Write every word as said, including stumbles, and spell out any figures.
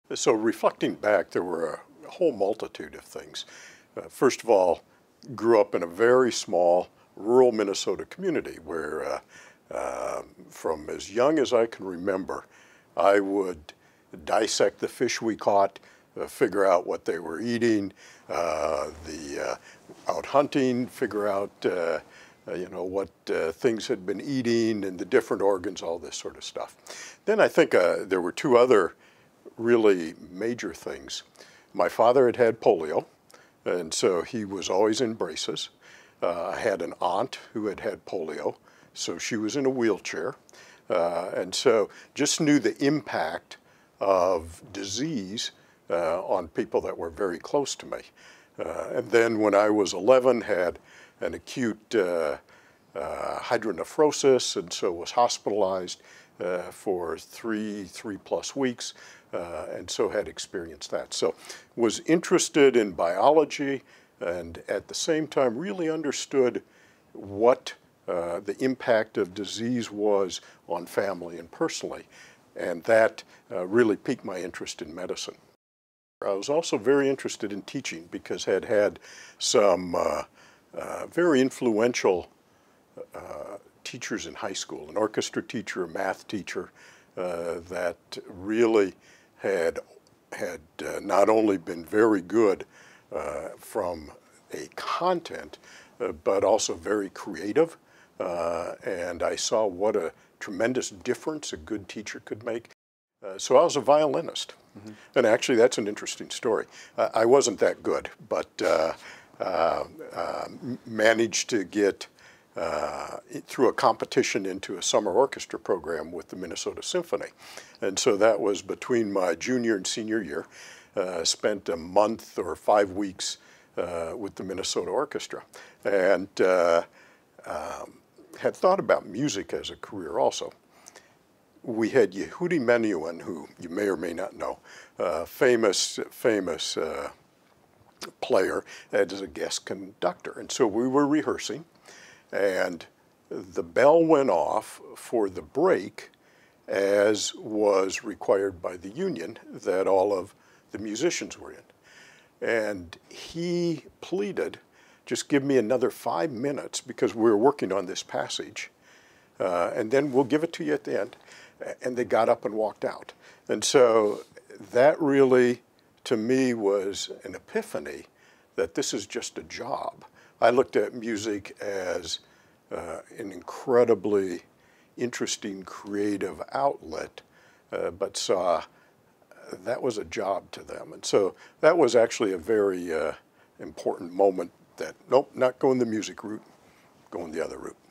So reflecting back, there were a whole multitude of things. Uh, first of all, grew up in a very small rural Minnesota community where uh, uh, from as young as I can remember, I would dissect the fish we caught, uh, figure out what they were eating, uh, the uh, out hunting, figure out uh, uh, you know, what uh, things had been eating and the different organs, all this sort of stuff. Then I think uh, there were two other really major things. My father had had polio, and so he was always in braces. Uh, I had an aunt who had had polio, so she was in a wheelchair. Uh, and so just knew the impact of disease uh, on people that were very close to me. Uh, and then when I was eleven, had an acute uh, uh, hydronephrosis, and so was hospitalized uh, for three, three plus weeks, uh, and so had experienced that. So was interested in biology, and at the same time really understood what uh, the impact of disease was on family and personally. And that uh, really piqued my interest in medicine. I was also very interested in teaching because had had some uh, uh, very influential uh, teachers in high school, an orchestra teacher, a math teacher, uh, that really had, had uh, not only been very good uh, from a content, uh, but also very creative. Uh, and I saw what a tremendous difference a good teacher could make. Uh, so I was a violinist. Mm-hmm. And actually that's an interesting story. Uh, I wasn't that good, but uh, uh, uh, managed to get uh, through a competition into a summer orchestra program with the Minnesota Symphony. And so that was between my junior and senior year. Uh, spent a month or five weeks uh, with the Minnesota Orchestra. And uh, um, had thought about music as a career also. We had Yehudi Menuhin, who you may or may not know, uh, famous, famous uh, player, as a guest conductor. And so we were rehearsing, and the bell went off for the break, as was required by the union that all of the musicians were in. And he pleaded, just give me another five minutes because we were working on this passage, uh, and then we'll give it to you at the end. And they got up and walked out. And so that really, to me, was an epiphany that this is just a job. I looked at music as uh, an incredibly interesting, creative outlet, uh, but saw that was a job to them. And so that was actually a very uh, important moment that, nope, not going the music route, going the other route.